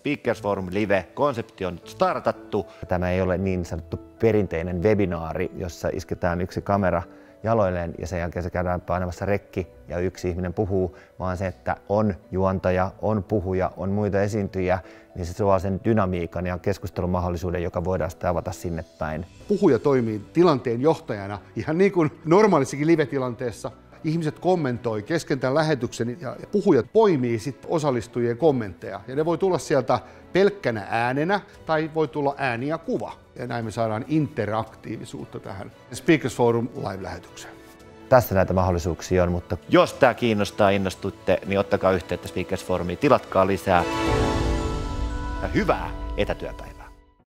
Speakers Forum Live-konsepti on nyt startattu. Tämä ei ole niin sanottu perinteinen webinaari, jossa isketään yksi kamera jaloilleen ja sen jälkeen se käydään painamassa rekki ja yksi ihminen puhuu, vaan se, että on juontaja, on puhuja, on muita esiintyjiä, niin se tuo sen dynamiikan ja keskustelumahdollisuuden, joka voidaan sitten avata sinne päin. Puhuja toimii tilanteen johtajana ihan niin kuin normaalissakin live-tilanteessa. Ihmiset kommentoi kesken tämän lähetyksen ja puhujat poimii sitten osallistujien kommentteja. Ja ne voi tulla sieltä pelkkänä äänenä tai voi tulla ääni ja kuva. Ja näin me saadaan interaktiivisuutta tähän Speakers Forum live-lähetykseen. Tässä näitä mahdollisuuksia on, mutta jos tämä kiinnostaa, innostutte, niin ottakaa yhteyttä Speakers Forumiin, tilatkaa lisää. Ja hyvää etätyöpäivää.